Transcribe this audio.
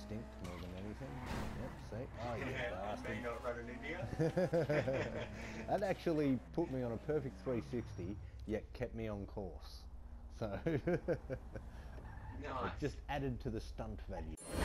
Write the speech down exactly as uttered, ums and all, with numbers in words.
instinct more than anything. Yep, see? Oh, you Yeah, and bastard. me not running India. That actually put me on a perfect three sixty, yet kept me on course. So, it Nice. just added to the stunt value.